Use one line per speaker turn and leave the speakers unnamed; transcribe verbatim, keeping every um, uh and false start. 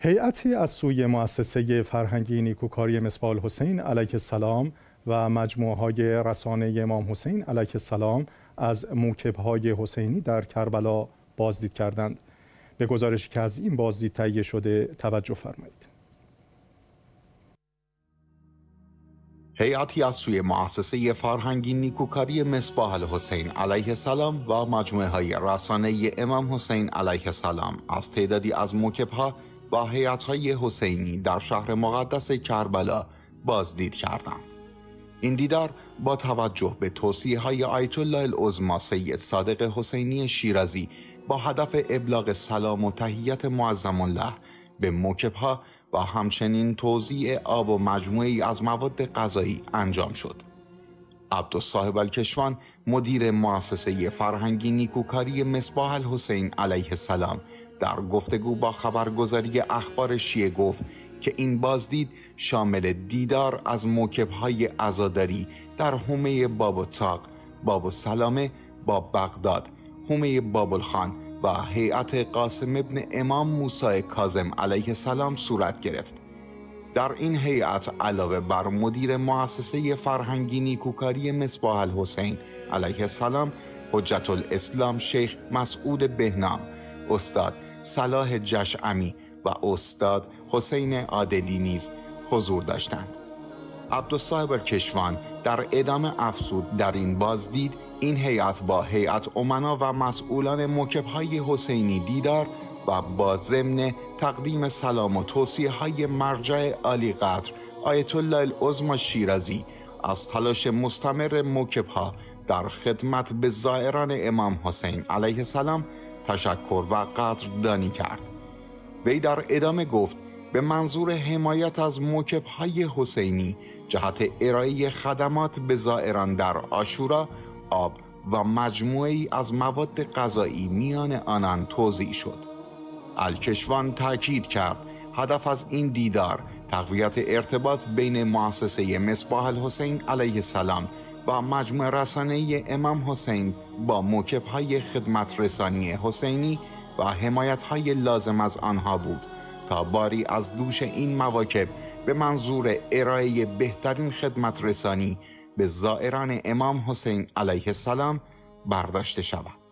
هیئتی از سوی مؤسسه فرهنگی نیکوکاری مصباح الحسین علیه السلام و مجموعه‌های رسانه امام حسین علیه السلام از موکب‌های حسینی در کربلا بازدید کردند. به گزارشی که از این بازدید تهیه شده توجه فرمایید.
هیئتی از سوی مؤسسه فرهنگی نیکوکاری مصباح الحسین علیه السلام و مجموعه‌های رسانه امام حسین علیه السلام از تعدادی از موکب‌ها و هیئت‌های حسینی در شهر مقدس کربلا بازدید کردند. این دیدار با توجه به توصیه‌های آیت الله العظمی سید صادق حسینی شیرازی با هدف ابلاغ سلام و تحیت معظم الله به موکب‌ها و همچنین توزیع آب و مجموعه‌ای از مواد غذایی انجام شد. عبدالصاحب الکشوان مدیر مؤسسه فرهنگی نیکوکاری مصباح الحسین علیه السلام در گفتگو با خبرگزاری اخبار شیعه گفت که این بازدید شامل دیدار از موکب‌های عزاداری در حومه باب الطاق، باب السلامه با بغداد، حومه باب الخان و هیئت قاسم ابن امام موسی کاظم علیه السلام صورت گرفت. در این هیئت علاوه بر مدیر مؤسسه فرهنگی نیکوکاری مصباح الحسین علیه السلام، حجت الاسلام شیخ مسعود بهنام، استاد صلاح جشعمی و استاد حسین عادلی نیز حضور داشتند. عبدالصاحب الکشوان در ادامه افزود در این بازدید این هیئت با هیئت امنا و مسئولان موکب‌های حسینی دیدار و با ضمن تقدیم سلام و توصیه‌های مرجع عالی قدر آیت الله العظمی شیرازی از تلاش مستمر موکب‌ها در خدمت به زائران امام حسین علیه السلام تشکر و قدردانی کرد. وی در ادامه گفت به منظور حمایت از موکب‌های حسینی جهت ارائه خدمات به زائران در عاشورا آب و مجموعه‌ای از مواد غذایی میان آنان توزیع شد. الکشوان تاکید کرد هدف از این دیدار تقویت ارتباط بین مؤسسه مصباح الحسین علیه السلام و مجموعه رسانه امام حسین با موکب‌های خدمت رسانی حسینی و حمایت‌های لازم از آنها بود تا باری از دوش این مواکب به منظور ارائه بهترین خدمت رسانی به زائران امام حسین علیه السلام برداشته شود.